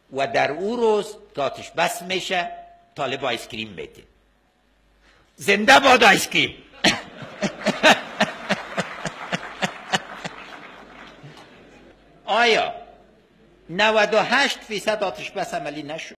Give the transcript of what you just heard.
و در او روز که آتش بس میشه طالب آیسکریم میده. زنده باد آیسکریم. آیا 98% آتش بس عملی نشد؟